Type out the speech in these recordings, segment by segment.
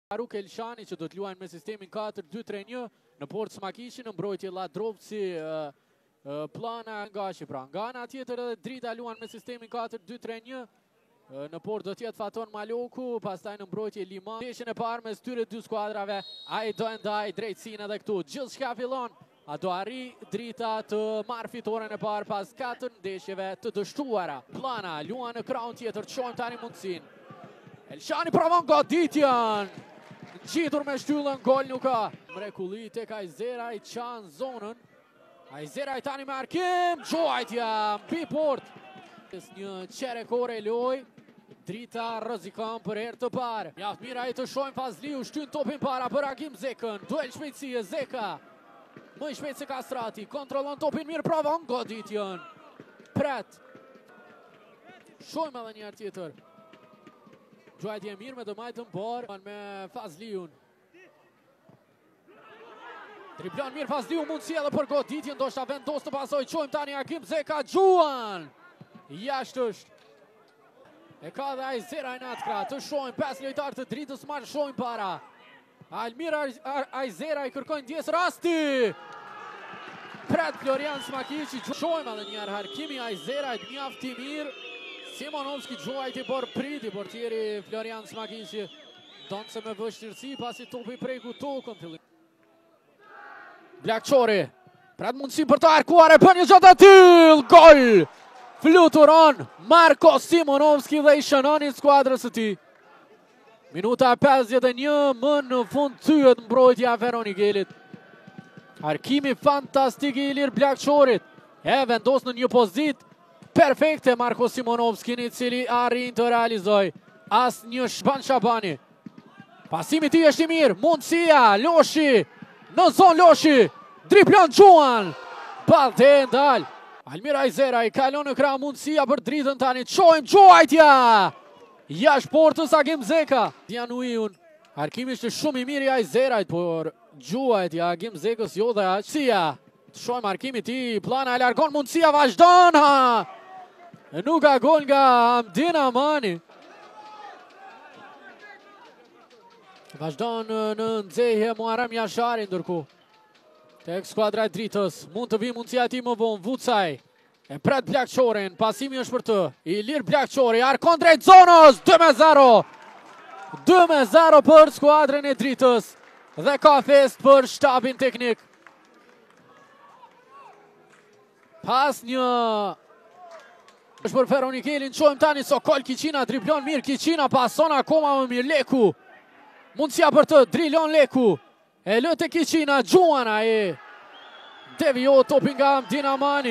Feronikeli që do të luajnë me sistemin 4-2-3-1 në Port Smakishin, në mbrojtje Ladrovci, Plana nga Shqipra. Nga ana tjetër edhe Drita luan me sistemin 4-2-3-1. Në Port do tjetë Faton Maloku, pastaj në mbrojtje Liman. Ndeshjen e parë mes tyre dy skuadrave, ai do ndaj drejtësinë edhe këtu. Gjithçka fillon, a do arri Drita të marrë fitoren e parë pas 4 ndeshjeve të dështuara. Plana luan në krahun tjetër, çojmë tani mundësinë. Elshani provon goditjen. Gjitur me shtyllën, gol nuk ka. Mrekulli tek Ajzera i çan zonën. Ajzera i tani me arkim, Gjuajtja mbi Port. Një qerekore loj, Drita rrezikon për herë të parë. Mjaft mirë ai të shohim Fazliu, shtyn topin para për Akim Zekën. Duel shpejtësie, Zeka. Më i shpejt se Kastrati, kontrollon topin mirë, provon goditjen. Pret. Shohim edhe një herë tjetër. Gjuajtje mirë me dëmajtën por me Fazliun. Driblon mirë Fazliu, mundësi edhe për goditjen, ndoshta vendos të pasoj. Qojmë tani Akim Zeka, Gjuan. Jashtë është. E ka dhe Ajzera i natkra, të shojmë 5 lojtarë të Dritës, marrë shojmë para. Almir Ajzera i kërkojnë ndjes Rasti. Pret Florian Smakici, shojmë edhe njerë harkimi Ajzera i mjafti mirë. Simonovski Gjuajti por priti, portieri Florian Smakici donë se me vështirësi pasi topi preku tokën fillim. Blakçori, pret mundësi për të arkuar e për një gjatë atyl, gol! Fluturon Marko Simonovski dhe i shënonin skuadrës të ti. Minuta 51, më në fund thyet mbrojtja Feronikelit. Arkimi fantastik i Ilir Blakçorit. E vendos në një pozit perfekte Marko Simonovski, i cili arrin të realizoj as një shban shabani. Pasimi ti është i mirë, mundësia, Loshi, në zonë Loshi, driblon Gjuan, balte e ndal. Almir Ajzera i kalon në krah, mundësia për Dritën tani, qojmë Gjuajtja! Jashtë portës Akim Zeka. Januiun, arkimi ishte shumë i mirë i Ajzerajt, por Gjuajtja, Akim Zekës jo dhe aqësia. Shojmë arkimi ti, Plana e largon, mundësia vazhdon, ha! Nuk ka gol nga Hamdin Amani. Vazhdon në nxehje Muharrem Jashari ndërku. Tek skuadra e Dritës, mund të vi mundësia ti më vonë, Vucaj. E pret Blakçorin, pasimi është për të. Ilir Blakçori, arkon drejt zonës, 2-0. 2-0 për skuadrën e Dritës. Dhe ka fest për shtabin teknik. Pas një... është për Feronikelin, qojmë tani Sokol Kiqina, driblon mirë Kiqina, pason akoma më mirë Leku. Mundësia për të, drilon Leku. E lëte Kiqina, Gjuana e devio topin nga Hamdin Amani.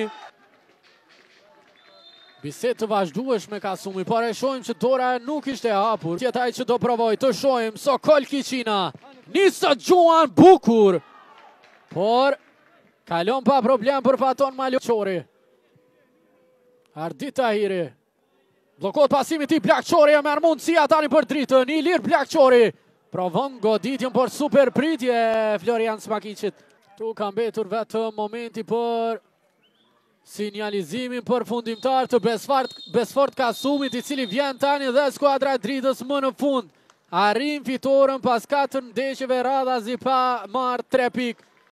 Biset të vazhdueshme ka sumi, por e shojmë që dora nuk ishte hapur. Tjetaj që do provoj të shojmë Sokol Kiqina. Nisë Gjuan bukur. Por kalon pa problem për Faton Maloku. Ardit Tahiri. Blokot pasimi ti Blakçori e merr mundësia tani për Dritën. Ilir Blakçori. Provon goditjen por super pritje Florian Smakicit. Tu ka mbetur vetëm momenti për sinjalizimin për fundimtar të Besfort Kasumit, i cili vjen tani dhe skuadra e Dritës më në fund. Arrin fitoren pas 4 ndeshjeve radhazi pa marrë 3 pikë.